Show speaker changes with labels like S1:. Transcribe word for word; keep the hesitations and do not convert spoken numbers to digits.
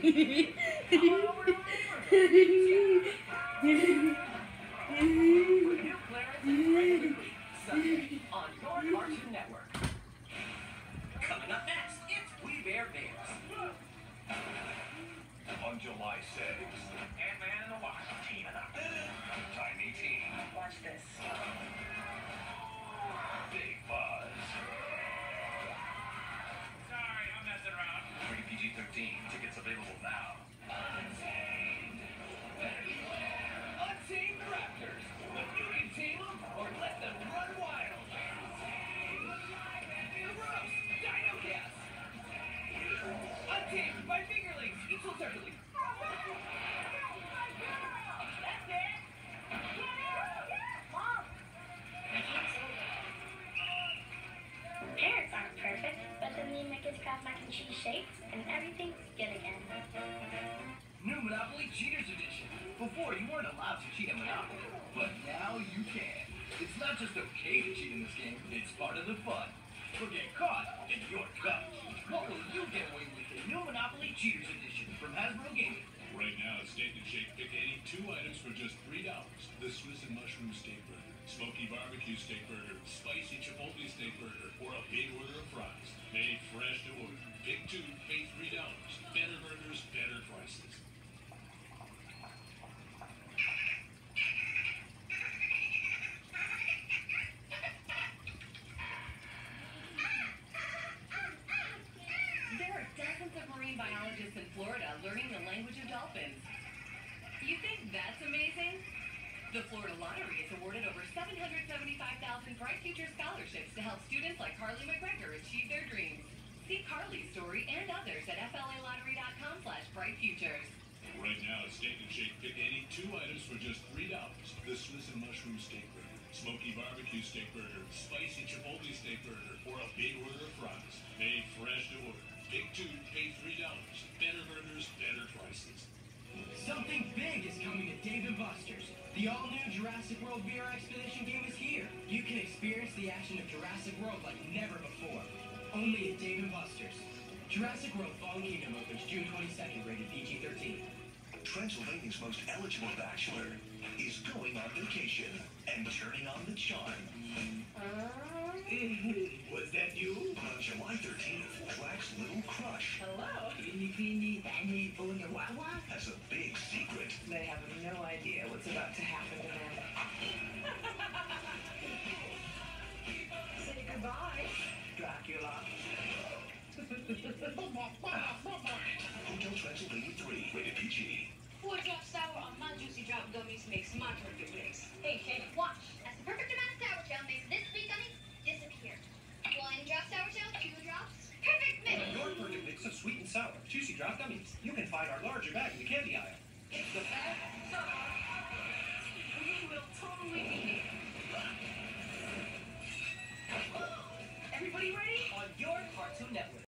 S1: On your Cartoon Network. Coming up next, it's We Bear Bears. On July sixth, Ant-Man and the Wasp teaming up. Tiny Teen. Watch this. Big Buzz. Sorry, I'm messing around. Rated P G thirteen. Tickets available now. Untamed. Untamed Raptors. But you can tame them or let them run wild. Gross. Dino Cats. Untamed by Fingerlings. Each will separately. That's it. Mom.
S2: Parents aren't perfect, but then they make us Kraft mac and cheese shakes, and everything's good again.
S1: New Monopoly Cheaters Edition. Before, you weren't allowed to cheat at Monopoly, but now you can. It's not just okay to cheat in this game, it's part of the fun. So get caught, and you're cut. What will you get away with in New Monopoly Cheaters Edition from Hasbro Gaming?
S3: Right now at Steak and Shake, pick any two items for just three dollars. The Swiss and Mushroom Steak Burger, Smoky Barbecue Steak Burger, Spicy Chipotle Steak Burger, or a big order of fries. Made fresh to order. Pick two, pay three dollars. Better burgers, better prices.
S4: There are dozens of marine biologists in Florida learning the language of dolphins. You think that's amazing? The Florida Lottery has awarded over seven hundred seventy-five thousand Bright Future scholarships to help students like Carly McGregor achieve their dreams. See Carly's story and others at F L A lottery dot com slash bright futures.
S3: Right now at Steak and Shake, pick any two items for just three dollars. The Swiss and Mushroom Steak Burger, Smoky Barbecue Steak Burger, Spicy Chipotle Steak Burger, or a big order of fries. Made fresh to order. Pick two, pay three dollars. Better burgers, better prices.
S1: Something big is coming to Dave and Buster's. The all-new Jurassic World V R Expedition game is here. You can experience the action of Jurassic World like never before. Only at Dave and Buster's. Jurassic World Fallen Kingdom opens June twenty-second, rated P G thirteen.
S5: Transylvania's most eligible bachelor is going on vacation and turning on the charm.
S1: Was that you?
S5: On July thirteenth, Drax's little crush
S6: Hello.
S1: Teeny, teeny, tiny, boonya, wawa.
S5: has a big secret.
S6: They have no idea what's about to happen to them. Say goodbye, Dracula.
S5: Hotel Transylvania three, rated P G.
S7: Four drop sour on my juicy drop gummies.